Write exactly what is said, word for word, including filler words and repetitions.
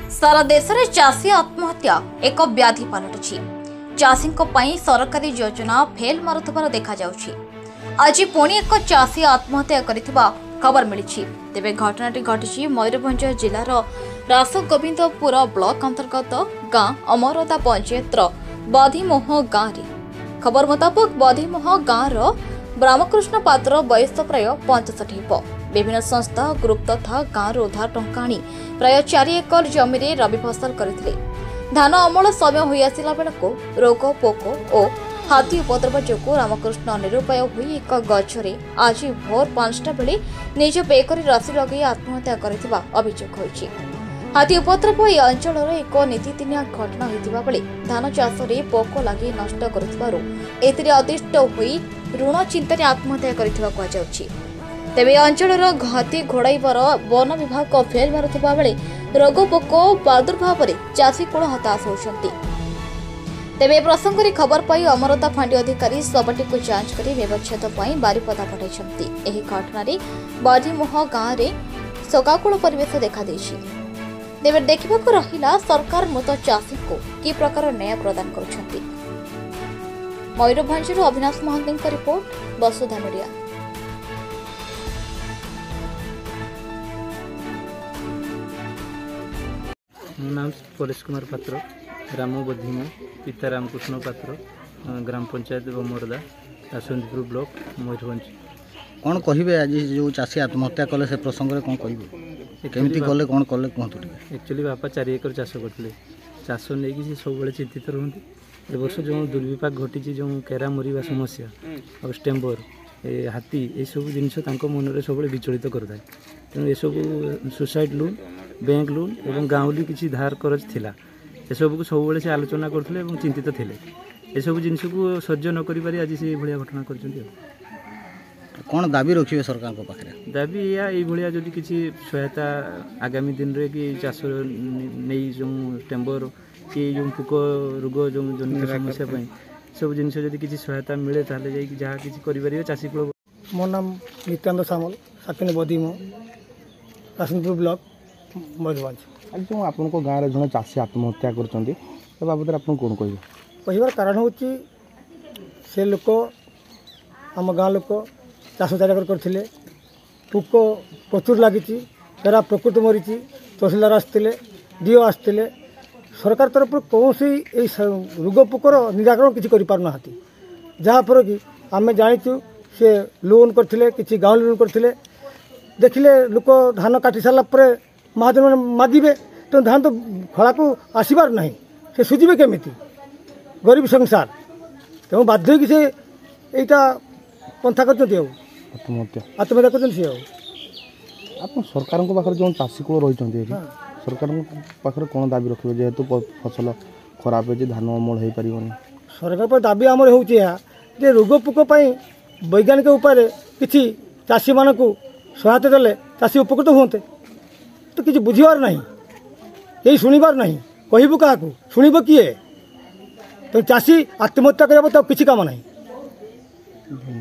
सारा देश में चाषी आत्महत्या एक व्याधि पलटुछि। चाषी सरकारी योजना फेल मारुथिबार देखा जाउछि। आज पुणी एक चाषी आत्महत्या करिथिबा खबर मिली। तेबे घटनाटी घटी मयूरभंज जिलार रासगोविंदपुर ब्लॉक अंतर्गत गाँ अमरदा पंचायतर बधीमोह गाँव में। खबर मुताबक बधीमोह गाँव रामकृष्ण पात्र बयस प्राय पैंसठ हो। विभिन्न संस्था ग्रुप तथा गाँव उधार टंका आनी प्राय चार एकर जमी में रबी फसल करथिले। धान अमल समय हो आसिला बेलको रोग पोक और हाथी उपद्रव जोगु रामकृष्ण निरुपाय होई एक गछरे आज भोर पांचटा बेले निज बेकरी रसी लगे आत्महत्या करथिबा अभियोग होईछि। हाथी उपद्रव ए अंचलर एक नीतिदिनिया घटना होइतिबा बेले धान चाष में पोक लगी नष्ट करुथिबारु एथिरे अतिष्ठ होई ऋण चिंतन आत्महत्या करथिबा कुहा जाउछि। तेबे अंचलर हाथी घोड़ाइबार वन विभाग फेल मारुथिबा बेले रोग पोक प्रादुर्भाव चाषी कूल हताश होउछन्ति। तेबे प्रसंग में खबर पाई अमरदा फांडी अधिकारी शवटी को जांच कर व्यवच्छेद बारिपदा पठाइछन्ति। एही घटना बधीमोह गाँव में शोकाकुल परिवेश देखा देछि। तेबे देखिबाकु रहिला सरकार मृत चाषी को कि प्रकार न्याय प्रदान करुछन्ति। मयूरभंजरू अविनाश महांती रिपोर्ट, वसुधा मीडिया। मो नाम परेश कुमार पात्र, ग्राम बधीमो, पिता रामकृष्ण पात्र, ग्राम पंचायत अमरदा रासगोविंदपुर ब्लॉक मयूरभंज। कौन कहे आज जो चाषी आत्महत्या कले से प्रसंग में कौन कहे केमती कले कौन कले कहतु? एक्चुअली बापा चार एकर चाष करते। चाष नहीं सब चिंतित रुहति। ए वर्ष जो दुर्विपाक घटी जो केरा मरवा समस्या और स्टेम्बर ए हाथी ये सब जिनस मन में सब विचलित करता है। तेणु ये सब सुसाइड लोन, बैंक लोन और गाँवली किसी धार करज थिला एसबू को सब से आलोचना करते चिंतित थे। एसबू जिनस को सह्य न करि आज से भाया घटना कर कौन दाबी रखिए सरकार को पाखे? दाबी या ये जो किसी सहायता आगामी दिन रे कि चाष नहीं जो टेम्बर कि जो पोक रोग जो जनित समस्या सब जिन किसी सहायता मिले ताले जाई जहाँ किसी करिपारिबे चाषी कूल। मो नाम नित्यानंद सामल, साकिनी बधीमो, रासगोविंदपुर ब्लॉक मयूरभंज। आज जो आप गाँव में जन चाषी आत्महत्या कर बाबद आप कौन कह कहबार कारण हूँ से लोक आम गाँ लोक चाष चार एकर करथिले। पोक प्रचुर लगी तेरा प्रकृति मरी तहसीलदार आसते डीओ आसते सरकार तरफ कौन रोग पोकर निराकरण किसी करना जहाँफल कि आम जाचु सी लोन करते कि गाँव लोन करते देखिले लोक धान काटी सारापर महाजन मैंने मागिबे तो धान तो खला को आसबार ना से सुझे केमी गरीब संसार तेणु बाध्य से यहाँ पंथा कर आत्महत्या आत्महत्या कर सरकार पाखे जो चाषी कूल रही सरकार पाखे कौन दाबी रखिए जेहेतु फसल खराब हो धान अमल हो पार? सरकार पर दाबी आमर हो रोग पोक वैज्ञानिक उपाय किसी चाषी मान को सहायता देले चाषी उपकृत होते तो किसी बुझीबार नहीं, यही शुणिबार नहीं, कहबू क्या शुणब किए? तो चाषी आत्महत्या करने तो किसी काम नहीं।